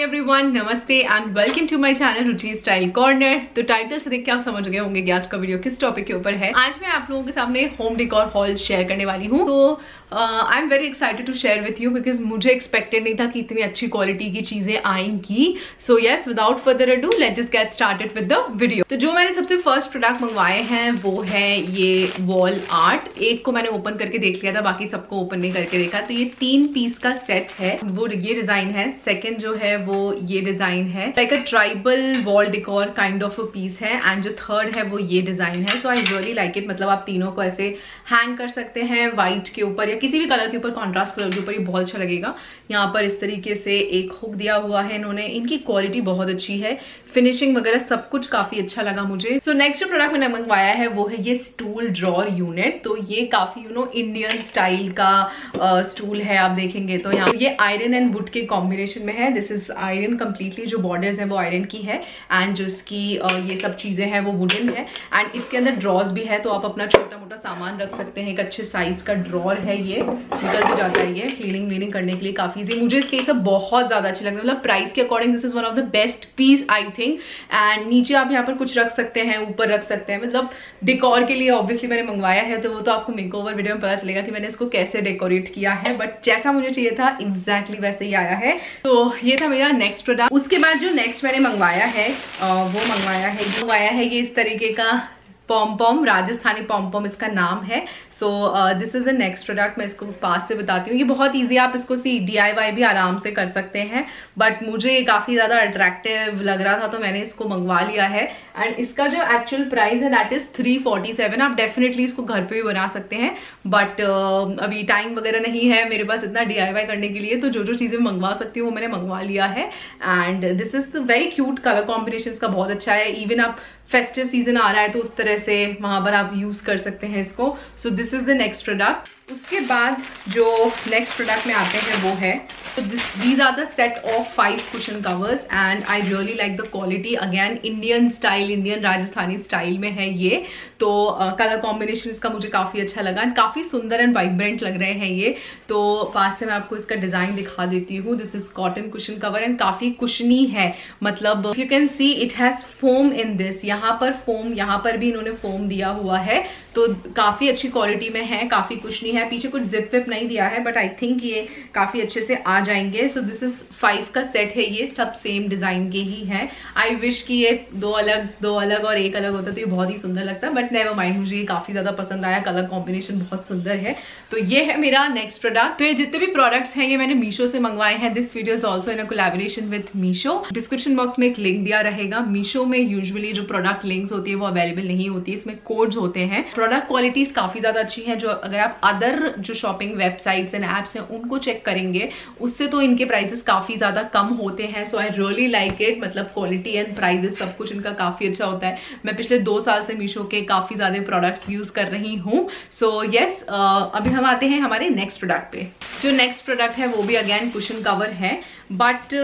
Everyone, नमस्ते and welcome to my channel Ruchi style corner. तो title से देख के आप समझ गए होंगे कि आज का वीडियो किस टॉपिक के ऊपर है। आज मैं आप लोगों के सामने होम डेकोर हॉल शेयर करने वाली हूँ। तो I am very excited to share with you because मुझे एक्सपेक्टेड नहीं था कि इतनी अच्छी क्वालिटी की चीजें आएंगी। So yes, without further ado let's just get started with the video. तो जो मैंने सबसे फर्स्ट प्रोडक्ट मंगवाए हैं वो है ये वॉल आर्ट। एक को मैंने ओपन करके देख लिया था, बाकी सबको ओपन नहीं करके देखा। तो ये 3 पीस का सेट है, वो ये डिजाइन है। सेकेंड जो है वो ये डिजाइन है, like a tribal wall decor kind of a piece है। एंड जो थर्ड है वो ये डिजाइन है। So I really like it. मतलब आप तीनों को ऐसे हैंग कर सकते हैं व्हाइट के ऊपर या किसी भी कलर के ऊपर, कॉन्ट्रास्ट कलर के ऊपर, ये बहुत अच्छा लगेगा। यहाँ पर इस तरीके से एक हुक दिया हुआ है इन्होंने। इनकी क्वालिटी बहुत अच्छी है, फिनिशिंग वगैरह सब कुछ काफी अच्छा लगा मुझे। सो नेक्स्ट जो प्रोडक्ट मैंने मंगवाया है वो है ये स्टूल ड्रॉर यूनिट। तो ये काफी इंडियन स्टाइल का स्टूल है। आप देखेंगे तो यहाँ ये आयरन एंड वुड के कॉम्बिनेशन में है। दिस इज आयरन कंप्लीटली, जो बॉर्डर्स है वो आयरन की है एंड जो इसकी ये सब चीजें हैं वो वुडन है। एंड इसके अंदर ड्रॉर्स भी है, तो आप अपना छोटा मोटा सामान रख सकते हैं। एक अच्छे साइज का ड्रॉर है, ये निकल भी जाता है। ये क्लीनिंग करने के लिए काफी इजी। मुझे इसके सब बहुत ज्यादा अच्छे लगते हैं। मतलब प्राइस के according this is one of the best piece I think. And नीचे आप यहाँ पर कुछ रख सकते हैं, ऊपर रख सकते हैं। मतलब डेकोर के लिए ऑब्वियसली मैंने मंगवाया है, तो वो तो आपको मेकओवर वीडियो में पता चलेगा कि मैंने इसको कैसे डेकोरेट किया है। बट जैसा मुझे चाहिए था एग्जैक्टली वैसे ही आया है। तो ये था मेरा नेक्स्ट प्रोडक्ट। उसके बाद जो नेक्स्ट मैंने मंगवाया है वो मंगवाया है ये इस तरीके का पॉम पॉम, राजस्थानी पॉम पॉम इसका नाम है। So this is the next product. मैं इसको पास से बताती हूँ। ये बहुत इजी, आप इसको DIY भी आराम से कर सकते हैं। बट मुझे ये काफी ज्यादा अट्रैक्टिव लग रहा था, तो मैंने इसको मंगवा लिया है। एंड इसका जो एक्चुअल प्राइस है दैट इज 347। आप डेफिनेटली इसको घर पे भी बना सकते हैं, बट अभी टाइम वगैरह नहीं है मेरे पास इतना DIY करने के लिए। तो जो चीजें मंगवा सकती हूँ वो मैंने मंगवा लिया है। And this is the very cute, colour combination इसका बहुत अच्छा है। इवन आप फेस्टिव सीजन आ रहा है तो उस तरह से वहां पर आप यूज कर सकते हैं इसको। So this is the next product. उसके बाद जो नेक्स्ट प्रोडक्ट में आते हैं वो है, तो these are the set of 5 cushion covers and I really like the quality. Again Indian style, Indian Rajasthani style में है ये। तो कलर कॉम्बिनेशन इसका मुझे काफी अच्छा लगा एंड काफी सुंदर एंड वाइब्रेंट लग रहे हैं ये। तो पास से मैं आपको इसका डिजाइन दिखा देती हूँ। This is cotton cushion cover and काफी कुशनी है। मतलब you can see it has foam in this. यहाँ पर फोम, यहाँ पर भी इन्होंने फोम दिया हुआ है, तो काफी अच्छी क्वालिटी में है, काफी कुशनी है। पीछे कुछ जिप विप नहीं दिया है, बट आई थिंक ये काफी अच्छे से आ जाएंगे। सो दिस इज 5 का सेट है, ये सब सेम डिजाइन के ही है। आई विश कि ये दो अलग और एक अलग होता तो ये बहुत ही सुंदर लगता, बट नेवर माइंड, मुझे ये काफी ज्यादा पसंद आया। कलर कॉम्बिनेशन बहुत सुंदर है। तो ये है मेरा नेक्स्ट प्रोडक्ट। तो ये जितने भी प्रोडक्ट्स हैं ये मैंने मीशो से मंगवाए हैं। This video is also in a collaboration with Meesho. Description box में एक लिंक दिया रहेगा। मीशो में यूजुअली जो प्रोडक्ट लिंक्स होती है वो अवेलेबल नहीं होती है, इसमें कोड्स होते हैं। प्रोडक्ट क्वालिटीज काफी ज्यादा अच्छी है। जो अगर आप अदर जो शॉपिंग वेबसाइट्स एंड एप्स हैं उनको चेक करेंगे उससे तो इनके प्राइसेस काफी ज्यादा कम होते हैं। So I really like it. मतलब क्वालिटी एंड प्राइसेस सब कुछ इनका काफी अच्छा होता है। मैं पिछले 2 साल से मीशो के काफी ज्यादा प्रोडक्ट्स यूज कर रही हूँ। सो यस, अभी हम आते हैं हमारे नेक्स्ट प्रोडक्ट पे। जो नेक्स्ट प्रोडक्ट है वो भी अगेन कुशन कवर है, बट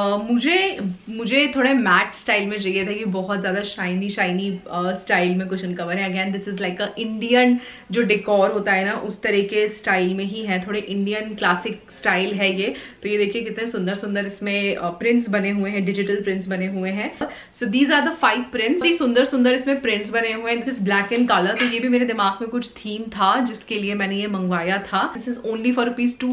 मुझे थोड़े मैट स्टाइल में चाहिए था। ये बहुत ज्यादा शाइनी स्टाइल में कुशन कवर है। Again this is like a Indian जो डेकोर होता है ना उस तरह के स्टाइल में ही है, थोड़े इंडियन क्लासिक स्टाइल है ये। तो ये देखिए कितने सुंदर सुंदर इसमें प्रिंट्स बने हुए हैं, डिजिटल प्रिंट्स बने हुए हैं। So these are the 5 prints. सुंदर इसमें प्रिंट्स बने हुए हैं। This is black in colour. तो ये भी मेरे दिमाग में कुछ थीम था जिसके लिए मैंने ये मंगवाया था। दिस इज ओनली फॉर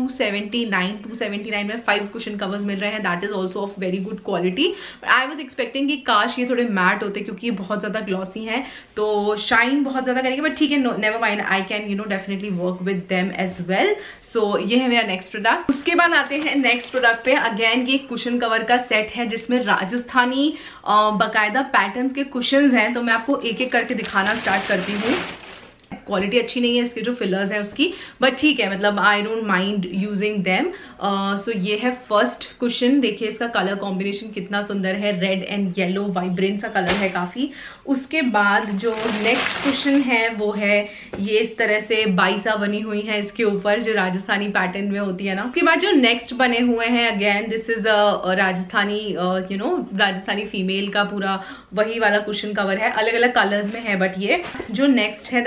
₹279 में 5 कुशन कवर्स मिल रहे हैं। That is also of very good quality. I was expecting कि काश ये थोड़े मैट होते, क्योंकि ये बहुत ज्यादा ग्लॉसी है तो शाइन बहुत ज्यादा करेंगे। बट ठीक है, never mind, I can definitely work with them as well. So ये है मेरा नेक्स्ट प्रोडक्ट। उसके बाद आते हैं नेक्स्ट प्रोडक्ट पे। अगेन ये कुशन कवर का सेट है जिसमें राजस्थानी बाकायदा पैटर्न्स के कुशंस हैं। तो मैं आपको एक एक करके दिखाना स्टार्ट करती हूँ। क्वालिटी अच्छी नहीं है इसके जो फिलर्स हैं उसकी, बट ठीक है, मतलब I don't mind using them. So ये है फर्स्ट कुशन। देखिए इसका कलर कॉम्बिनेशन कितना सुंदर है, रेड एंड येलो वाइब्रेंट सा कलर है काफी। उसके बाद जो नेक्स्ट कुशन है वो है ये इस तरह से बाईसा बनी हुई है इसके ऊपर, जो राजस्थानी पैटर्न में होती है ना। उसके बाद जो नेक्स्ट बने हुए हैं, again this is Rajasthani Rajasthani female का पूरा वही वाला कुशन कवर है, अलग अलग कलर्स में है। बट ये जो नेक्स्ट है that is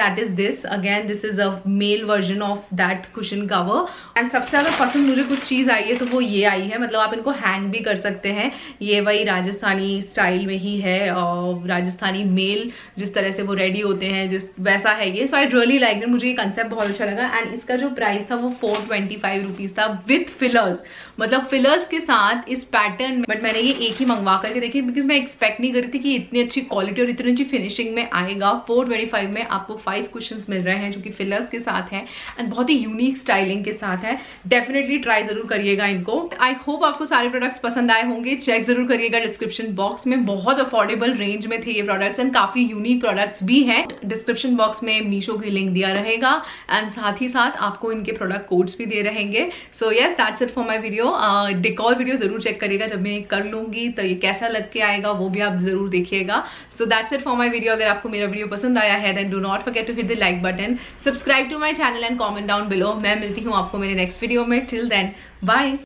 this again, this is a male version of that cushion cover. And सबसे ज्यादा पसंद मुझे कुछ चीज आई है तो वो ये आई है, मतलब आप इनको हैंग भी कर सकते हैं। ये वही राजस्थानी स्टाइल में ही है, और राजस्थानी मेल जिस तरह से वो रेडी होते हैं जिस वैसा है ये। So I really like it, मुझे ये कंसेप्ट बहुत अच्छा लगा। एंड इसका जो प्राइस था वो 425 रुपीज था विथ फिलर्स, मतलब फिलर्स के साथ इस पैटर्न। बट मैंने ये एक ही मंगवा करके देखी बिकॉज मैं एक्सपेक्ट नहीं कर रही थी कि इतनी अच्छी क्वालिटी और इतनी अच्छी फिनिशिंग में आएगा। 425 में आपको 5 कुशंस मिल रहे हैं जो कि फिलर्स के साथ हैं एंड बहुत ही यूनिक स्टाइलिंग के साथ है। डेफिनेटली ट्राई जरूर करिएगा इनको। आई होप आपको सारे प्रोडक्ट्स पसंद आए होंगे। चेक जरूर करिएगा डिस्क्रिप्शन बॉक्स में, बहुत अफोर्डेबल रेंज में थे ये प्रोडक्ट्स एंड काफी यूनिक प्रोडक्ट्स भी हैं। डिस्क्रिप्शन बॉक्स में मीशो की लिंक दिया रहेगा एंड साथ ही साथ आपको इनके प्रोडक्ट कोड्स भी दे रहेंगे। So yes, that's it for my video. Decor video जरूर चेक करिएगा जब मैं कर लूंगी तो ये कैसा लग के आएगा वो भी आप जरूर देखिएगा। So that's it for my video. अगर आपको मेरा वीडियो पसंद आया है then do not forget to hit the like button, subscribe to my channel and comment down below. मैं मिलती हूँ आपको मेरे नेक्स्ट वीडियो में। Till then bye.